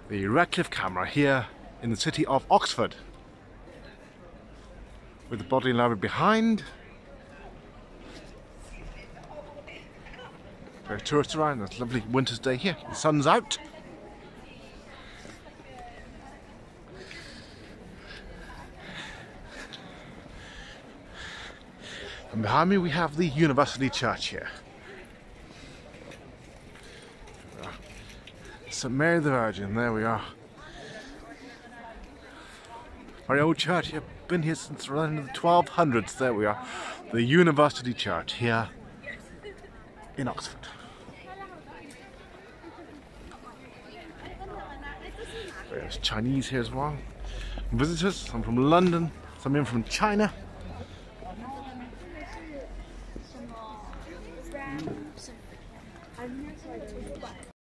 the Radcliffe Camera here in the city of Oxford, with the Bodleian Library behind. Very tourists around. It's a lovely winter's day here. The sun's out. And behind me we have the University Church here. St Mary the Virgin, there we are. Very old church here, been here since around the 1200s, there we are. The University Church here in Oxford. There's Chinese here as well. Visitors, some from London, some in from China.